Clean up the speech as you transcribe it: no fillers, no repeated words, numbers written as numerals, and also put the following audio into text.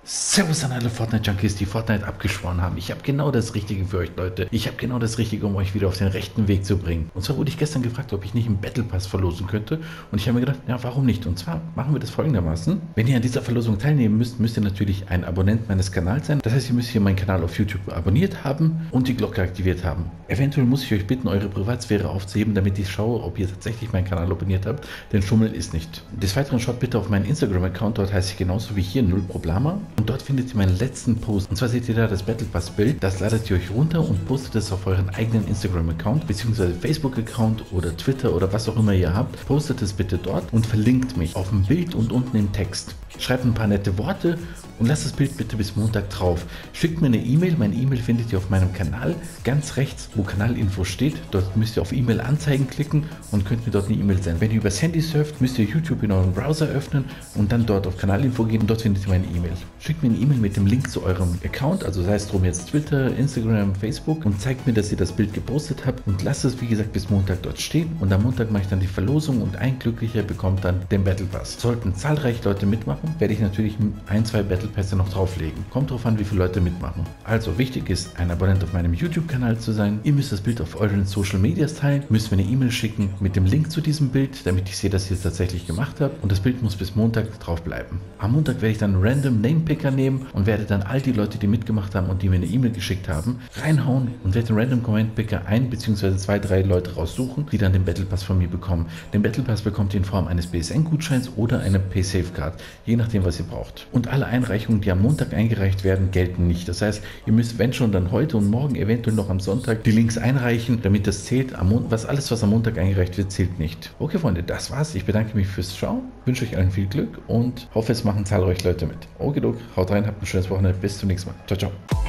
Servus an alle Fortnite-Junkies, die Fortnite abgeschworen haben. Ich habe genau das Richtige für euch, Leute. Ich habe genau das Richtige, um euch wieder auf den rechten Weg zu bringen. Und zwar wurde ich gestern gefragt, ob ich nicht einen Battle Pass verlosen könnte. Und ich habe mir gedacht, ja, warum nicht? Und zwar machen wir das folgendermaßen. Wenn ihr an dieser Verlosung teilnehmen müsst, müsst ihr natürlich ein Abonnent meines Kanals sein. Das heißt, ihr müsst hier meinen Kanal auf YouTube abonniert haben und die Glocke aktiviert haben. Eventuell muss ich euch bitten, eure Privatsphäre aufzuheben, damit ich schaue, ob ihr tatsächlich meinen Kanal abonniert habt. Denn Schummeln ist nicht. Des Weiteren schaut bitte auf meinen Instagram-Account. Dort heiße ich genauso wie hier Null Problema. Und dort findet ihr meinen letzten Post. Und zwar seht ihr da das Battle Pass Bild. Das ladet ihr euch runter und postet es auf euren eigenen Instagram-Account, beziehungsweise Facebook-Account oder Twitter oder was auch immer ihr habt. Postet es bitte dort und verlinkt mich auf dem Bild und unten im Text. Schreibt ein paar nette Worte und lasst das Bild bitte bis Montag drauf. Schickt mir eine E-Mail. Meine E-Mail findet ihr auf meinem Kanal. Ganz rechts, wo Kanalinfo steht. Dort müsst ihr auf E-Mail anzeigen klicken und könnt mir dort eine E-Mail senden. Wenn ihr übers Handy surft, müsst ihr YouTube in euren Browser öffnen und dann dort auf Kanalinfo gehen und dort findet ihr meine E-Mail. Schickt mir eine E-Mail mit dem Link zu eurem Account, also sei es drum jetzt Twitter, Instagram, Facebook, und zeigt mir, dass ihr das Bild gepostet habt und lasst es wie gesagt bis Montag dort stehen, und am Montag mache ich dann die Verlosung und ein Glücklicher bekommt dann den Battle Pass. Sollten zahlreiche Leute mitmachen, werde ich natürlich ein, zwei Battle Pässe noch drauflegen. Kommt drauf an, wie viele Leute mitmachen. Also wichtig ist, ein Abonnent auf meinem YouTube-Kanal zu sein. Ihr müsst das Bild auf euren Social Medias teilen, müsst mir eine E-Mail schicken mit dem Link zu diesem Bild, damit ich sehe, dass ihr es tatsächlich gemacht habt, und das Bild muss bis Montag drauf bleiben. Am Montag werde ich dann einen Random Name Picker nehmen und werde dann all die Leute, die mitgemacht haben und die mir eine E-Mail geschickt haben, reinhauen und werde den Random Comment Picker ein bzw. zwei, drei Leute raussuchen, die dann den Battle Pass von mir bekommen. Den Battle Pass bekommt ihr in Form eines BSN-Gutscheins oder einer Paysafe-Card, je nachdem, was ihr braucht. Und alle Einreichungen, die am Montag eingereicht werden, gelten nicht. Das heißt, ihr müsst, wenn schon, dann heute und morgen, eventuell noch am Sonntag, die Links einreichen, damit das zählt. Alles, was am Montag eingereicht wird, zählt nicht. Okay, Freunde, das war's. Ich bedanke mich fürs Schauen, wünsche euch allen viel Glück und hoffe, es machen zahlreiche Leute mit. Okay, haut rein, habt ein schönes Wochenende. Bis zum nächsten Mal. Ciao, ciao.